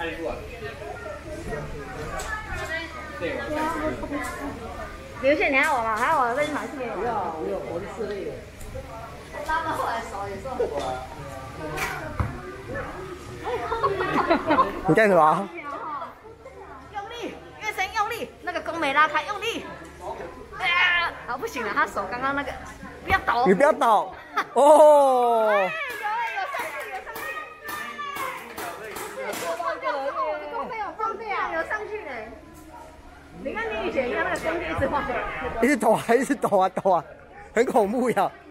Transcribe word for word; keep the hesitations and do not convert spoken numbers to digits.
刘宪，你还要我吗？还要我再去买四个。 不要，我有我是四类的。 拉到后来手也算。 你干什么？ 用力，越深用力，那个弓没拉开，用力。啊，啊不行了，他手刚刚那个，不要抖。 你不要抖。哦。 哎，有有上去，有上去。我的弓没有放掉，有上去嘞。你看你以前，你看那个弓一直晃。 一直抖啊，一直抖啊，抖啊，很恐怖呀。